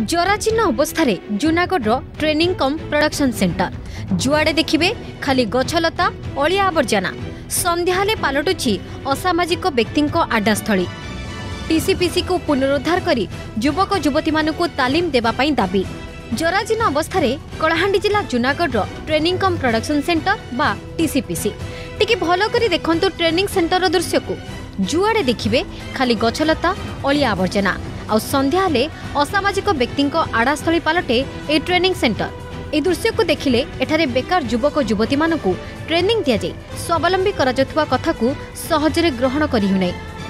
जराचीर्ण अवस्था Junagarh training cum production centre जुआड़े देखिबे खाली गछलता अलिया आवर्जना संध्याले पालटुछि असामाजिक व्यक्ति आड्डास्थली। टीसीपीसी को पुनरुद्धार करी युवक युवती मानकु तालीम देबा पई दाबी। जराचीर्ण अवस्था कलाहांडी जिला Junagarh training cum production centre बा टीसीपीसी टिके भलो करी देखंतु ट्रेनिंग सेंटर दृश्य को जुआड़े देखिबे खाली गछलता अलिया आवर्जना आ संध्या असामाजिक व्यक्ति आड़ास्थली पालटे ए ट्रेनिंग सेंटर। ए दृश्य को देखिले एठारे बेकार युवक युवती मानकु ट्रेनिंग दिया जाय स्वावलंबी करा जातुवा कथा को सहजरे ग्रहण करि हुनै।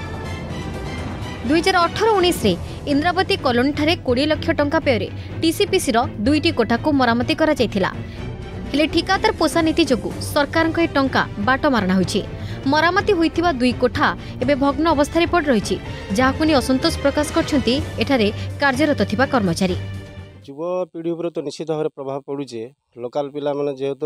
2018-19 रे इंद्रावती कॉलोनी ठारे 20 लाख टंका व्यय टीसीपीसी रो 2टी कोठा को मरामती करा जायथिला। हेले ठिकादार पोषा नीति जोगु सरकार को टंका बाट मारणा होइछि। मरामती होइथिबा 2 कोठा एबे भग्न अवस्था पड़ रही जहां असंतोष प्रकाश करछंती एठारे कार्यरत थिबा कर्मचारी। युव पीढ़ी उपर तो निश्चित भाव प्रभाव पड़ुचे। लोकल पिला माने जेहेतु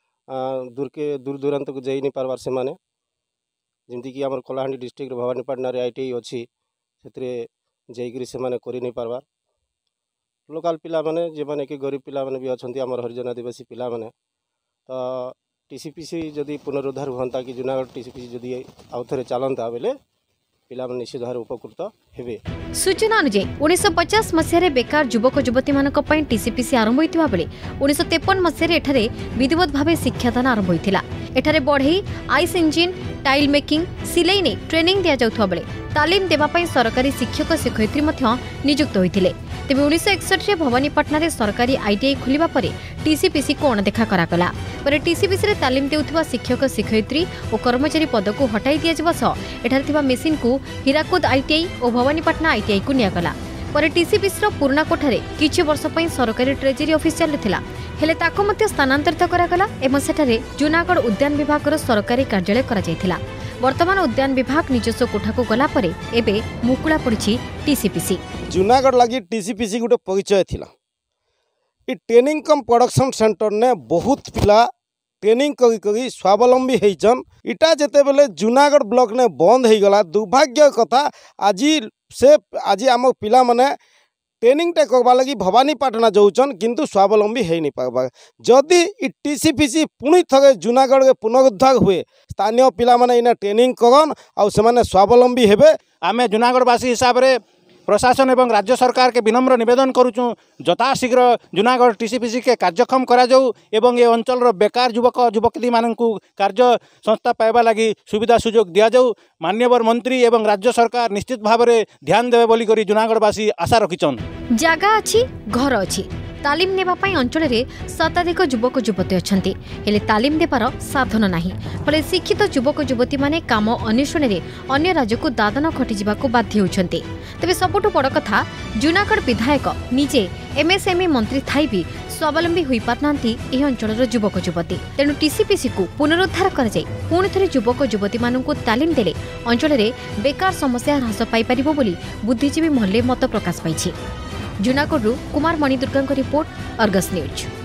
दूर दूरांत को जाई नहीं पारबार से माने जेमती कि हमर कलाहांडी डिस्ट्रिक्ट भवानीपाटना रे आईटीआई अछि सेतरे जाईकरी से माने करि नहीं पारबार। लोकल पिला माने जे माने कि गरीब पिला माने भी अछंती हमर हरिजन आदिवासी पिला माने तो टीसीपीसी जदि पुनरुद्धार हुआ कि जूनागढ़ टीसीपीसी जदि आउ थे चलता बेले पिला निश्चित भाव उपकृत हेबे। सूचना अनुसार 1950 मसीह बेकार युवक युवती मानक पई टीसीपीसी आरंभ होइतिबा बेले 1953 मसीह एठारे विधिवत भावे शिक्षादान आरंभ होइतिला। एठारे बढ़ई आइस इंजिन टाइल मेकिंग सिलाई ने ट्रेनिंग दिया जाउथबा बेले तालीम देबा पई सरकारी शिक्षक शिक्षयित्री मध्य नियुक्त होइतिले। तेबे 1961 भवानीपाटना रे सरकारी आईटीआई खोलिबा परे टीसीपीसी को अणदेखा करागला। परे टीसीपीसी रे तालीम देउथबा शिक्षक शिक्षयित्री और कर्मचारी पद को हटाई दिया जबा सह एठारे थिबा मेसिन को हीराकुद आईटीआई और भवानीपाटना आईटीआई को नियागला। परे टीसीपीसी रो पुराना कोठारे किछि वर्ष पई सरकारी ट्रेजरी ऑफिस चलुथिला हेले ताको मध्य स्थानांतरित करागला एवं सेठारे जूनागढ़ उद्यान विभाग रो सरकारी कार्यालय करा जायथिला। वर्तमान उद्यान विभाग निजस्व कोठा को गला परे एबे मुकुला पड़िछि टीसीपीसी। जूनागढ़ लगी टीसीपीसी गोटे परिचय थिला। ई ट्रेनिंग कम प्रोडक्शन सेंटर ने बहुत पिला ट्रेनिंग करी स्वावलंबी होइछन। इटा जेते बेले जूनागढ़ ब्लॉक ने बंद हो गला दुर्भाग्य कथा। आज आम पिला माने ट्रेनिंग टे करवा लगी भवानीपाटना जाऊन किंतु स्वावलंबी हो नहीं पार्बा। जदि टीसीपीसी पुणी थे जूनागढ़ के पुनरुद्धार हुए स्थानीय पिला माने इना ट्रेनिंग करन आउ से माने स्वावलंबी हेबे। आम जूनागढ़वासी हिसाब से प्रशासन एवं राज्य सरकार के विनम्र निवेदन करुचु यथाशीघ्र जूनागढ़ टीसीपीसी के कार्यक्षम करा जाऊ एवं ये अंचल बेकार युवक युवती मानू कार्य संस्था पाइबा लगी सुविधा सुजोग दिया जाऊ। माननीय मंत्री एवं राज्य सरकार निश्चित भाव में ध्यान देवे बोली जूनागढ़वासी आशा रखिछन। जागा अछि घर अछि तालीम नेबा पई अंचल रे शताधिक युवक युवती अछंती हेले तालीम देबार साधन नाही। फले शिक्षित युवक युवती माने काम अन्वेषण रे अन्य राज्य को दादन खटि जिबाको बाध्य होछंती। तबे सबटु बड़ कथा जूनागढ़ विधायक निजे एमएसएमई मंत्री थाई भी स्वावलंबी होई पारनांती एही अंचलर युवक युवती। तेणु टीसीपीसी को पुनरुद्धार कर जाय पुणी थरे युवक युवती मानकु तालीम देले अंचल रे बेकार समस्या ह्रास पाई परिबो बोली बुद्धिजीवी महले मत प्रकाश पाइछि। Junagarh Kumar Manidurga report Argus news.